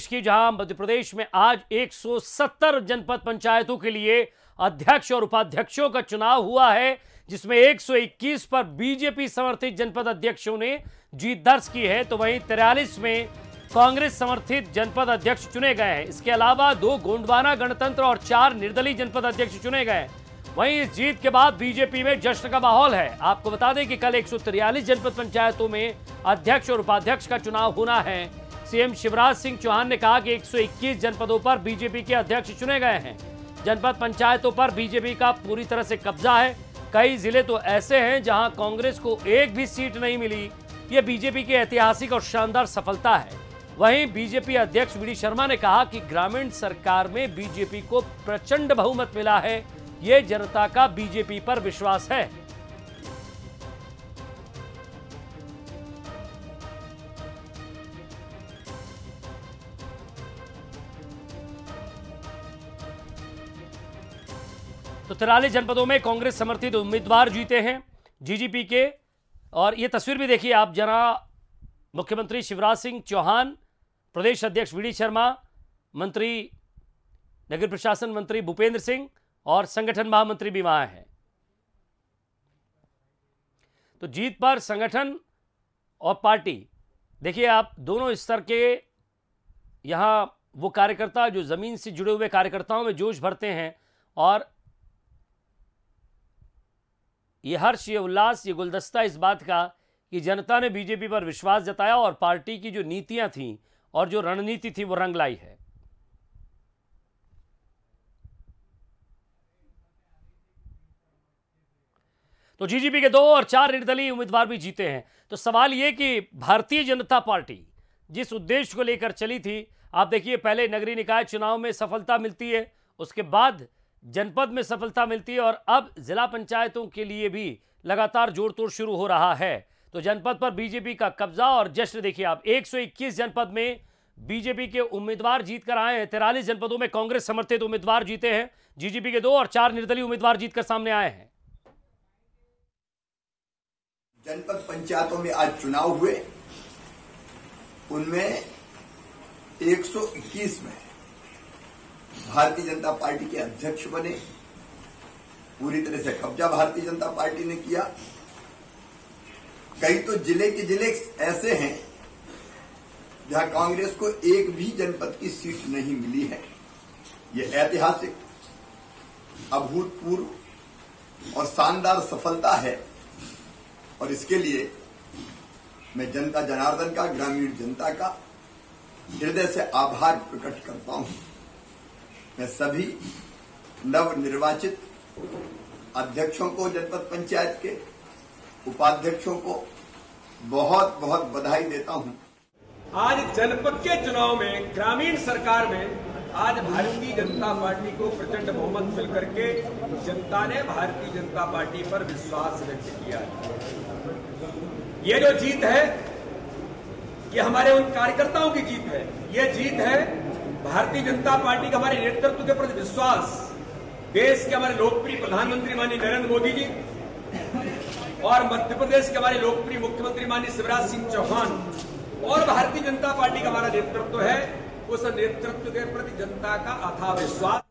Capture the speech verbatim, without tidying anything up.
प्रदेश की, जहां मध्य प्रदेश में आज एक सौ सत्तर जनपद पंचायतों के लिए अध्यक्ष और उपाध्यक्षों का चुनाव हुआ है, जिसमें एक सौ इक्कीस पर बीजेपी समर्थित जनपद अध्यक्षों ने जीत दर्ज की है, तो वहीं तिरालीस में कांग्रेस समर्थित जनपद अध्यक्ष चुने गए हैं। इसके अलावा दो गोंडवाना गणतंत्र और चार निर्दलीय जनपद अध्यक्ष चुने गए। वहीं इस जीत के बाद बीजेपी में जश्न का माहौल है। आपको बता दें कि कल एक सौ तिरालीस जनपद पंचायतों में अध्यक्ष और उपाध्यक्ष का चुनाव होना है। सीएम शिवराज सिंह चौहान ने कहा कि एक सौ इक्कीस जनपदों पर बीजेपी के अध्यक्ष चुने गए हैं। जनपद पंचायतों पर बीजेपी का पूरी तरह से कब्जा है। कई जिले तो ऐसे हैं जहां कांग्रेस को एक भी सीट नहीं मिली। यह बीजेपी की ऐतिहासिक और शानदार सफलता है। वहीं बीजेपी अध्यक्ष वी डी शर्मा ने कहा कि ग्रामीण सरकार में बीजेपी को प्रचंड बहुमत मिला है। यह जनता का बीजेपी पर विश्वास है। तो तिरालीस जनपदों में कांग्रेस समर्थित उम्मीदवार जीते हैं जीजीपी के। और ये तस्वीर भी देखिए आप जरा। मुख्यमंत्री शिवराज सिंह चौहान, प्रदेश अध्यक्ष वी डी शर्मा, मंत्री नगर प्रशासन मंत्री भूपेंद्र सिंह और संगठन महामंत्री भी वहां हैं। तो जीत पर संगठन और पार्टी, देखिए आप दोनों स्तर के यहां वो कार्यकर्ता जो जमीन से जुड़े हुए कार्यकर्ताओं में जोश भरते हैं, और ये हर्ष, ये उल्लास, ये गुलदस्ता इस बात का कि जनता ने बीजेपी पर विश्वास जताया और पार्टी की जो नीतियां थीं और जो रणनीति थी वो रंग लाई है। तो जीजीपी के दो और चार निर्दलीय उम्मीदवार भी जीते हैं। तो सवाल यह कि भारतीय जनता पार्टी जिस उद्देश्य को लेकर चली थी, आप देखिए पहले नगरीय निकाय चुनाव में सफलता मिलती है, उसके बाद जनपद में सफलता मिलती है और अब जिला पंचायतों के लिए भी लगातार जोड़ तोड़ शुरू हो रहा है। तो जनपद पर बीजेपी का कब्जा और जश्न देखिए आप। एक सौ इक्कीस जनपद में बीजेपी के उम्मीदवार जीत कर आए हैं। तिरालीस जनपदों में कांग्रेस समर्थित उम्मीदवार जीते हैं। जीजीपी के दो और चार निर्दलीय उम्मीदवार जीतकर सामने आए हैं। जनपद पंचायतों में आज चुनाव हुए, उनमें एक सौ इक्कीस में भारतीय जनता पार्टी के अध्यक्ष बने। पूरी तरह से कब्जा भारतीय जनता पार्टी ने किया। कई तो जिले के जिले ऐसे हैं जहां कांग्रेस को एक भी जनपद की सीट नहीं मिली है। यह ऐतिहासिक, अभूतपूर्व और शानदार सफलता है और इसके लिए मैं जनता जनार्दन का, ग्रामीण जनता का हृदय से आभार प्रकट करता हूं। मैं सभी नवनिर्वाचित अध्यक्षों को, जनपद पंचायत के उपाध्यक्षों को बहुत बहुत बधाई देता हूं। आज जनपद के चुनाव में, ग्रामीण सरकार में आज भारतीय जनता पार्टी को प्रचंड बहुमत मिलकर के जनता ने भारतीय जनता पार्टी पर विश्वास व्यक्त किया। ये जो जीत है, ये हमारे उन कार्यकर्ताओं की जीत है। ये जीत है भारतीय जनता पार्टी का हमारे नेतृत्व के प्रति विश्वास। देश के हमारे लोकप्रिय प्रधानमंत्री माननीय नरेंद्र मोदी जी और मध्य प्रदेश के हमारे लोकप्रिय मुख्यमंत्री माननीय शिवराज सिंह चौहान और भारतीय जनता पार्टी का हमारा नेतृत्व है, उस नेतृत्व के प्रति जनता का अथाह विश्वास।